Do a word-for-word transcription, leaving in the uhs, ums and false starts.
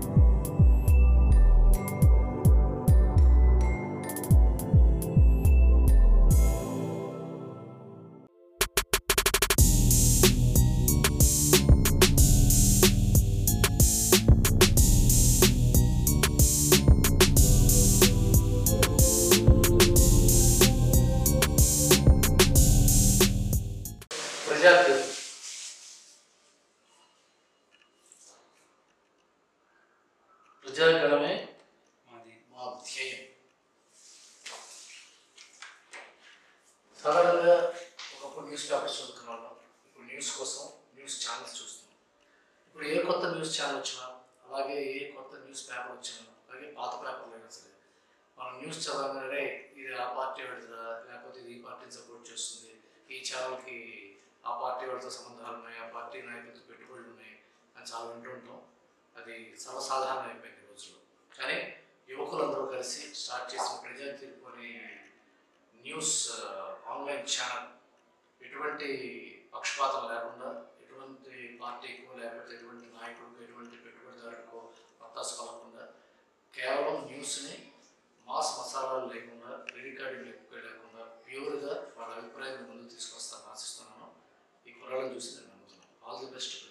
प्रजा तीर्पु प्रजागणमे మా ధ్యేయం. సాధారణంగా ఒకప్పుడు న్యూస్ పేపర్స్ చదువుకునే వాళ్ళం, ఇప్పుడు న్యూస్ కోసం న్యూస్ ఛానల్స్ చూస్తున్నాం. ఇప్పుడు ఏ కొత్త న్యూస్ ఛానల్ వచ్చినా, అలాగే ఏ కొత్త న్యూస్ పేపర్ వచ్చినా, అలాగే పాత పేపర్లు అయినా సరే మనం న్యూస్ చదవగానే ఇది ఆ పార్టీ పెడుతుందా, లేకపోతే ఇది ఈ పార్టీని సపోర్ట్ చేస్తుంది, ఈ ఛానల్కి ఆ పార్టీ వాడితో సంబంధాలు ఉన్నాయి, ఆ పార్టీ నాయకులతో పెట్టుబడులు ఉన్నాయి అని చాలా వింటూ ఉంటాం. అది సర్వసాధారణం అయిపోయింది ఈ రోజుల్లో. కానీ యువకులందరూ కలిసి స్టార్ట్ చేసిన ప్రజా తీర్పు అనే న్యూస్ ఆన్లైన్ ఛానల్ ఎటువంటి పక్షపాతం లేకుండా, ఎటువంటి పార్టీకో లేకపోతే ఎటువంటి నాయకుడికో ఎటువంటి పెట్టుబడిదారుడికో వత్తాసు కలగకుండా కేవలం న్యూస్ని మాస్ మసాలాలు లేకుండా, రికార్డింగ్ ఎక్కువ లేకుండా ప్యూర్గా వాళ్ళ అభిప్రాయాన్ని ముందుకు తీసుకొస్తారని ఆశిస్తున్నాను. ఈ కుర్రాళ్ళని చూసి నేను నమ్ముతున్నాను. All the best.